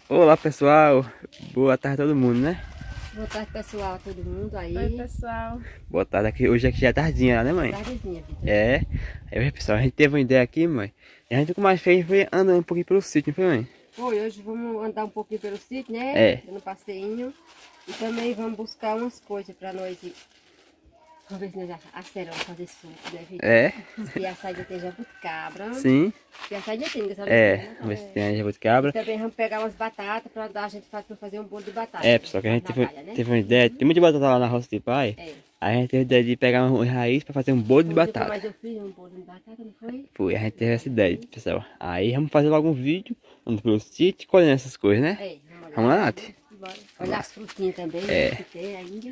Olá pessoal, boa tarde a todo mundo, né? Boa tarde, pessoal, a todo mundo aí. Oi, pessoal. Boa tarde, hoje aqui já é tardinha, né, mãe? Tardezinha, Vitor. É, aí pessoal, a gente teve uma ideia aqui, mãe. E a gente com mais fez foi andando um pouquinho pelo sítio, não foi, mãe? Foi, hoje vamos andar um pouquinho pelo sítio, né? É. Dando passeinho. E também vamos buscar umas coisas pra nós ir. Vamos ver se nós aceramos fazer suco, né, Vitor? É, E a saída tem jabuticabra. sim. E a saída tem, sabe? Vamos ver se tem a jabuticabra. E também vamos pegar umas batatas pra dar a gente pra fazer um bolo de batata. É, pessoal, que a gente teve uma ideia. Tem muita batata lá na roça de pai. É. Aí a gente teve a ideia de pegar uma raiz pra fazer um bolo de batata. Mas eu fiz um bolo de batata, não foi? Foi, a gente teve essa ideia, pessoal. Aí vamos fazer logo um vídeo, andando pelo sítio, colhendo essas coisas, né? É, Vamos lá, Nath? Olha as frutinhas também, É. que tem ainda.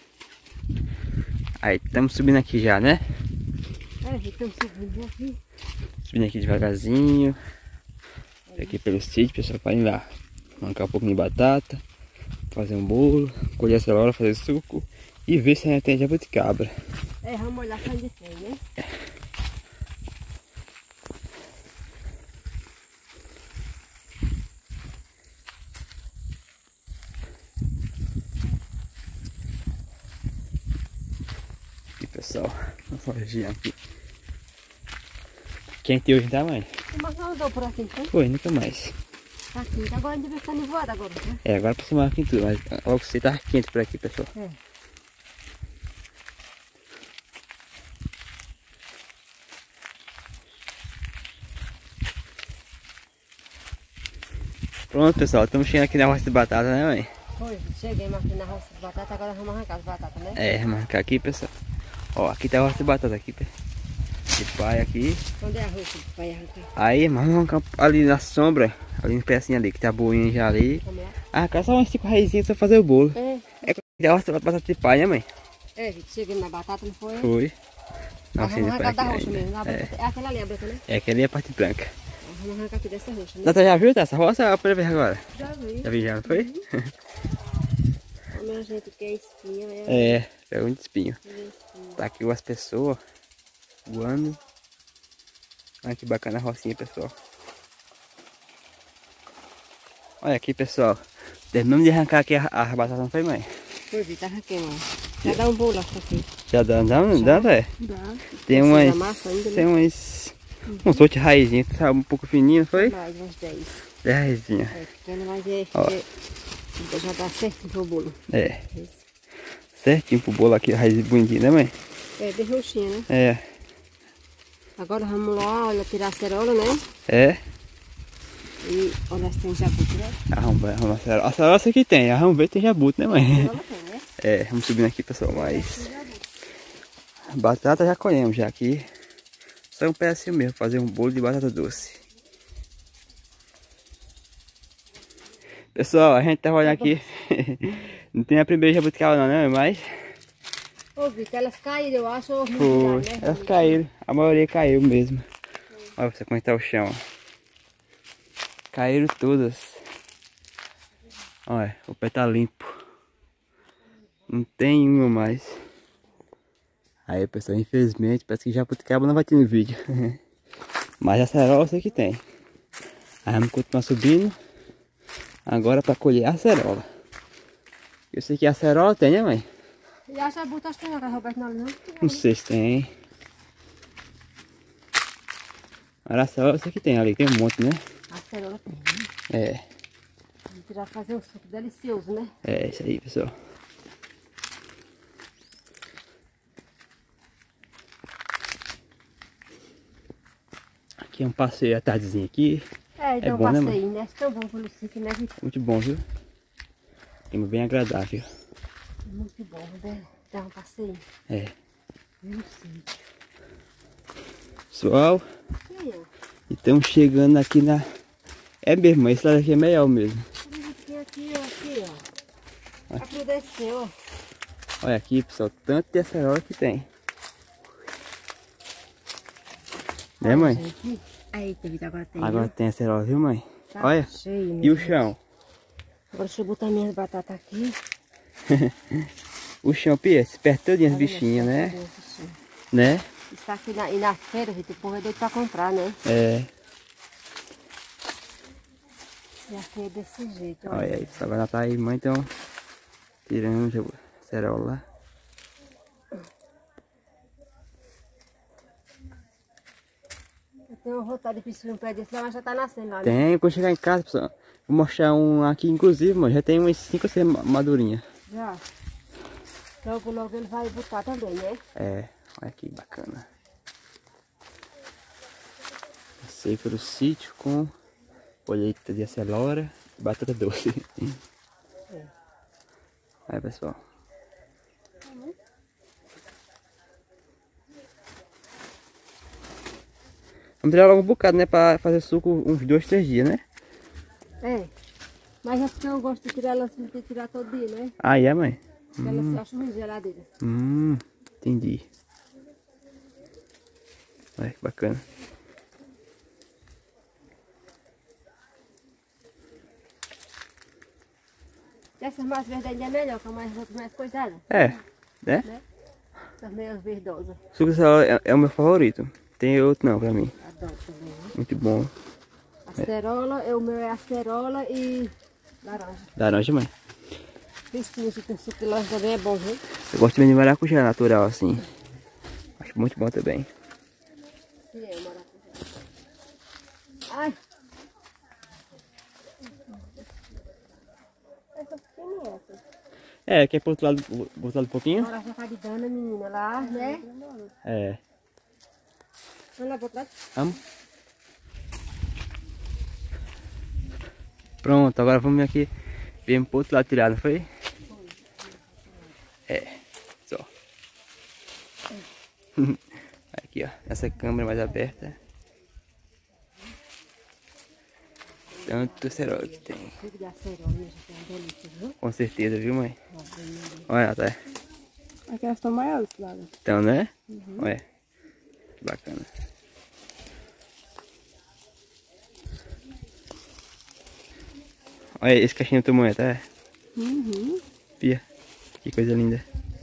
Aí estamos subindo aqui já, né? É, estamos subindo aqui. Subindo aqui devagarzinho. Aqui pelo sítio, pessoal, para ir lá. Arrancar um pouquinho de batata. Fazer um bolo. Colher a cenoura, fazer suco. E ver se a gente tem jabuticabra. É, vamos olhar se ainda tem, né? Aqui, pessoal. Uma lojinha aqui. Quente hoje, tá, mãe? Mas não andou por aqui, então? Foi, nunca mais. Tá aqui, agora a gente vai estar nevoado agora, né? É, agora por cima aqui tudo, mas logo você tá quente por aqui, pessoal. É. Pronto, pessoal, estamos chegando aqui na roça de batata, né, mãe? Foi, cheguei aqui na roça de batata, agora vamos arrancar as batatas, né? É, vamos arrancar aqui, pessoal. Ó, aqui tá a roça de batata aqui, de pai aqui. Onde é a roça que vai arrancar? Aí, vamos arrancar ali na sombra, ali no pedacinho ali, que tá boinha já ali. Vamos lá? Arrancar só umas 5 raizinhas pra fazer o bolo. É. É que a roça de batata de pai, né, mãe? É, gente, cheguei na batata, não foi? Foi. Nós vamos arrancar da roça ainda. mesmo, na branca. É aquela ali, a branca, né? É, aquela ali é a parte branca. Vamos arrancar aqui dessa roça, né? Nata já viu essa roça ou é a primeira vez agora? Já vi. Já vi já, não foi? Como a gente quer espinha, né? É, pega um espinho. Espinha. Tá aqui umas pessoas voando. Olha que bacana a rocinha, pessoal. Olha aqui, pessoal. Terminamos de arrancar aqui a batata, não foi, mãe? Foi, Vitor, arranquei, mano. Já dá um bolo aqui. Já dá, é? Dá. Tem Precisa umas, da massa ainda, né? tem uns outros raizinhos, tá um pouco fininho, não foi? Mais uns 10. 10 raizinhas. É pequeno, mas é... Ó. Já dá certinho pro bolo. É. Certinho pro bolo aqui, raiz bonitinha, né, mãe? É, bem roxinha, né? É. Agora vamos lá, olha, tirar a cerola, né? É. E olha se tem jabuti, né? Arruma a cerola. A cerola eu sei que tem, vamos ver se tem jabuti, né, mãe? Cerola tem, né? É, vamos subindo aqui, pessoal, mas... Batata já colhemos já aqui. Só um pedacinho mesmo, fazer um bolo de batata doce. Pessoal, a gente tá olhando aqui. Não tem a primeira jabuticaba não, né? Mas... Ô, Vitor, elas caíram, eu acho. Ou Foi, né? elas caíram. A maioria caiu mesmo. Olha você como está o chão. Caíram todas. Olha, o pé tá limpo. Não tem uma mais. Aí, pessoal, infelizmente, parece que jabuticaba não vai ter no vídeo. Mas a cerola eu sei que tem. Aí vamos continuar subindo. Agora para colher a cerola. Eu sei que a cerola tem, né, mãe? E a jabuti, acho que não, Roberto, não. Não sei se tem. Mas a cerola eu sei que tem ali, tem um monte, né? A cerola tem, né? É. A gente vai fazer um suco delicioso, né? É isso aí, pessoal. Aqui é um passeio à tardezinha aqui. É, deu um bom, né, passeio, né? Tão bom pelo sítio, né, Vitor? Muito bom, viu? Clima bem agradável. Muito bom, né? Dar um passeio. É. No sítio. Pessoal, E aí, ó? estamos chegando aqui na... É mesmo, esse lado aqui é melhor mesmo. Aqui, ó. Apodreceu, ó. Olha aqui, pessoal, tanto de acerola que tem. Né, mãe? Gente. Eita, Vitor, agora tem. Agora né? tem acerola, viu, mãe? Tá Olha. cheio, E o gente. chão? Agora deixa eu botar minhas batatas aqui. O chão, Pia, se perto todinho as bichinhas, né? Né? Está aqui na feira, gente, o povo é doido pra comprar, né? É. E aqui é desse jeito, Olha aí, só vai lá tá aí, mãe, então tirando a acerola lá. Eu tenho vontade de pisar um pé desse, mas já tá nascendo lá, né? Tem, quando chegar em casa, pessoal, vou mostrar um aqui, inclusive, mano, já tem umas 5 ou 6 madurinhas. Já. Logo, logo ele vai botar também, né? É, olha que bacana. Passei pelo sítio com colheita de acelora e batata doce. Aí, pessoal. Vamos tirar logo um bocado, né? Pra fazer suco uns 2, 3 dias, né? É. Mas é porque eu gosto de tirar ela assim, de tirar todo dia, né? Ah, é, mãe? Porque ela se acha ruim de geladeira. Entendi. Olha que bacana. Essas mais verdes ainda é melhor, que é mais coisada. É, né? Né? Essas meias verdosas. Suco de acelora é o meu favorito. Tem outro não pra mim. Adoro também, né? Muito bom. Acerola, o meu é acerola e laranja. Laranja, mãe. Piscinha que tem suco de laranja também é bom, viu? Eu gosto também de maracujá natural, assim. Acho muito bom também. Sim, é maracujá. Ai! Essa pequenininha. É, quer pro outro lado um pouquinho? Agora já tá de dana, menina, lá, né? É. Vamos lá, botar. Vamos? Pronto, agora vamos aqui. Viemos pro outro lado tirar, não foi? É. Só. Aqui, ó. Essa câmera mais aberta. Tanto acerola que tem. Suco de acerola, gente, é uma delícia, viu? Com certeza, viu, mãe? Olha, tá. Aqui elas estão maiores, lá. Então, né? Olha. Que bacana. Olha esse caixinho do tamanho, tá? Pia. Que coisa linda.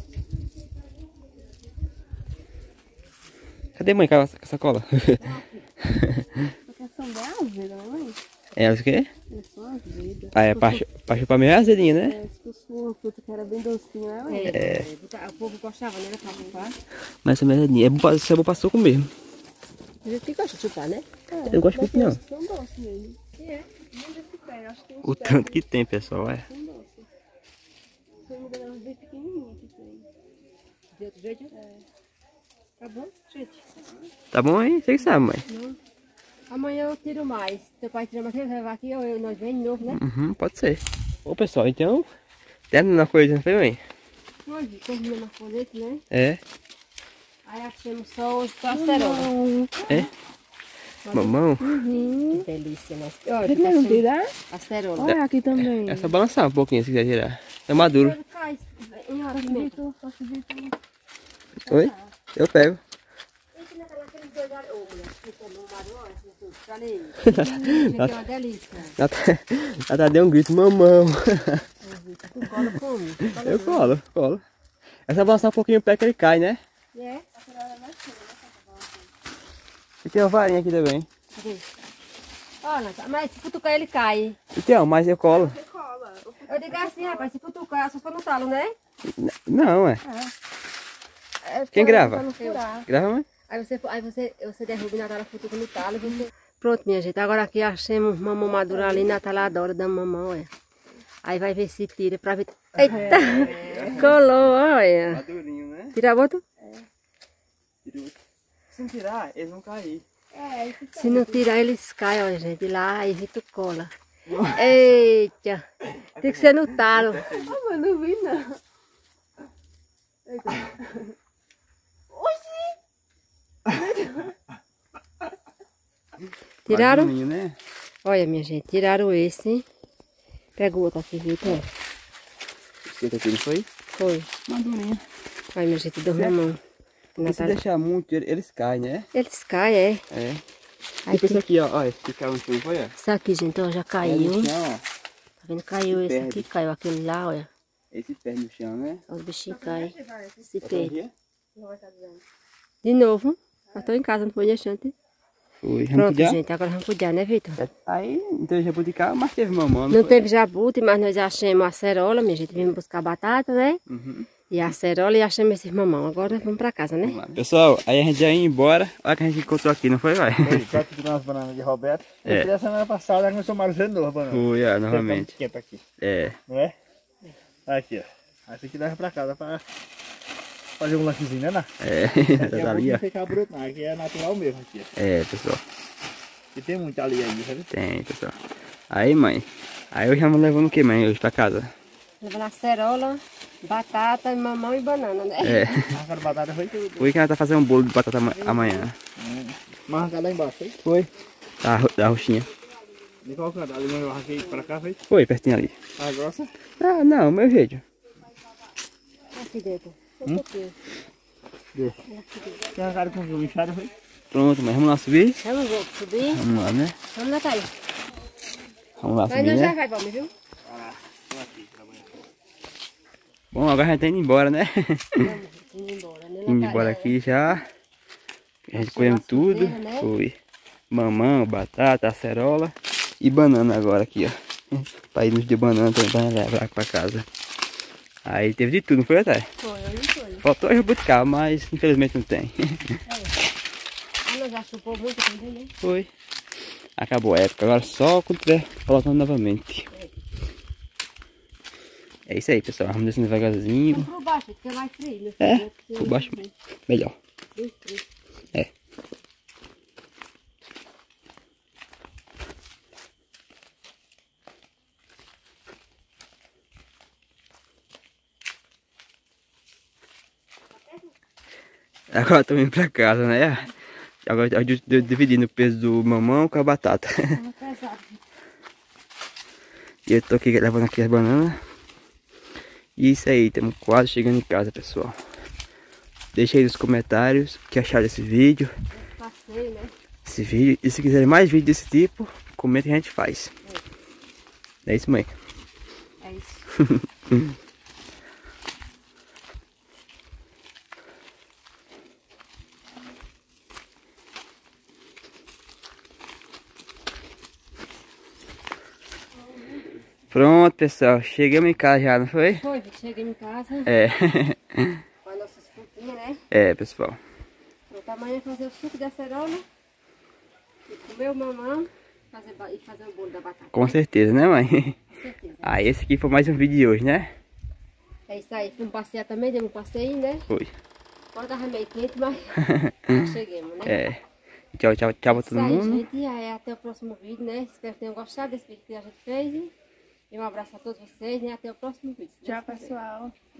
Cadê, mãe, com a sacola? Porque são bem azedas, não é? É, o quê? Elas são azedas. Ah, é pra chupar meio azedinha, né? É, se fosse uma fruta que era bem docinha, né? É. O povo gostava, né? Pra chupar. Mas essa meio azedinha. Isso é bom pra suco mesmo. A gente que gosta de chupar, né? Eu não gosto muito, não. São doces mesmo. É. Muito que tem, acho que tem O tanto que tem, pessoal, é. são doces. Se eu não me engano, elas bem pequenininhas que tem. De outro jeito? É. Tá bom, gente? Tá bom aí? Você que sabe, mãe. Não. Amanhã eu tiro mais. Teu pai tira mais, você vai levar aqui ou nós vem de novo, né? Uhum, pode ser. Ô, pessoal, então... Termina na coisa, não foi, mãe? Nós terminamos na colheita, né? É. Aí achamos só os acerola. É. Mamão. Que delícia, né? Olha, Você não tirar? acerola. Olha aqui também. É só balançar um pouquinho se quiser tirar. É maduro. Ele cai em horas mesmo. Oi? Eu pego. Esse naqueles dois mulher, que come um marido, assim, tudo. Olha aí. Gente, é uma delícia. Ela deu um grito, mamão. Tu cola como? Eu colo. É só balançar um pouquinho o pé que ele cai, né? É? E tem uma varinha aqui também. Cadê? Olha, mas se cutucar ele cai. Então, mas eu colo. Eu digo assim, rapaz, se cutucar, só for no talo, né? Não, é. É, Quem grava? pra não furar. Grava, mãe? Aí você derruba e Natália cutuca no talo. Você... Pronto, minha gente. Agora aqui achamos mamão madura ali. Natália adora dar mamão, olha. Aí vai ver se tira pra ver. Eita! Colou, olha. Madurinho, né? Tira a outra? Se não tirar, eles vão cair. Se não tirar, eles caem, olha, gente. Lá, aí tu cola. Eita! Tem que ser no talo. Ah, mas não vi não. Tiraram? Madurinho, né? Olha, minha gente, tiraram esse. Pega o outro aqui, Vitor. Esse aqui não foi? Foi. Madurinho. Olha, minha gente, deu mamão. Porque se deixar muito, eles caem, né? Eles caem, é. É. Aí Tipo esse tem... aqui, ó. Esse que caiu no chão, foi, ó. Isso aqui, gente, ó, já caiu. No chão, ó. Tá vendo? Caiu esse perde. aqui, caiu aquele lá, olha. Esse perde no chão, né? Os bichinhos caem. Se Tá perde. aqui? De novo. Eu tô em casa, não foi deixante. Foi. Pronto, gente, agora vamos cuidar, né, Vitor? Aí não teve jabuticaba, mas teve mamão. Não teve jabuti, mas nós achamos a acerola, minha gente. Vimos buscar batata, né? Uhum. E a acerola e achamos esses mamão. Agora vamos pra casa, né? Vamos lá. Pessoal, aí a gente já ia embora. Olha o que a gente encontrou aqui, não foi, vai? Foi, aqui tem umas bananas de Roberto. É. Eu fiz a semana passada, nós somamos de novo a banana. Foi, novamente. Esquenta aqui, É. não é? Aqui, ó. Essa aqui leva pra casa pra fazer um lanchezinho, né, Ná? É, Aqui tá ali, ó. fica bruto, não. Aqui é natural mesmo, aqui, ó. É, pessoal. E tem muito ali ainda, sabe? Tem, pessoal. Aí, mãe. Aí eu já me levando o que, mãe, hoje pra casa? Levando acerola, batata, mamão e banana, né? É. Arrancando batata foi tudo. Foi que ela tá fazendo um bolo de batata amanhã. Mas arrancar lá embaixo, foi? Foi. Da roxinha. De qual canto? Ali eu arranquei pra cá, foi? Foi, pertinho ali. A grossa? Ah, não, meu jeito. Aqui dentro. Um pouquinho. Tem arrancado com o inchado, foi? Pronto, mas vamos lá subir? Vamos subir. Vamos lá, né? Vamos, Natália. Vamos lá Mas subir, nós já né? vai, vamos, viu? Bom, agora a gente tá indo embora, né? Vamos indo embora, né, Indo embora aqui já. A gente colhemos tudo. fruteira, né? Foi. Mamão, batata, acerola e banana agora aqui, ó. Pra irmos de banana também pra levar pra casa. Aí teve de tudo, não foi, até? Foi, eu não foi. Faltou a jabuticaba, mas infelizmente não tem. Ah, nós já chupou muito também, né? Foi. Acabou a época, agora só quando tiver voltando novamente. É isso aí, pessoal. Vamos descendo devagarzinho. Vamos por baixo, porque é mais frio, né? É, por baixo melhor. Bem frio. É. Agora estamos indo pra casa, né? Agora eu dividindo o peso do mamão com a batata. Tava pesado. E eu tô aqui levando aqui as bananas. E isso aí, estamos quase chegando em casa, pessoal. Deixa aí nos comentários o que acharam desse vídeo. Passei, né? Esse vídeo. E se quiserem mais vídeos desse tipo, comenta que a gente faz. É isso, mãe. É isso. Pronto, pessoal. Chegamos em casa já, não foi? Foi, cheguei em casa É. com as nossas frutinhas, né? É, pessoal. Pronto, amanhã fazer o suco de acerola. E comer o mamão e fazer o bolo da batata. Com certeza, né, mãe? Com certeza. Ah, esse aqui foi mais um vídeo de hoje, né? É isso aí. Fomos passear também, demos um passeio, né? Foi. Agora tava meio quente, mas já chegamos, né? É. Tchau, tchau, tchau pra todo Isso aí, mundo. gente. E aí, até o próximo vídeo, né? Espero que tenham gostado desse vídeo que a gente fez. E um abraço a todos vocês, né? Até o próximo vídeo. Tchau, pessoal.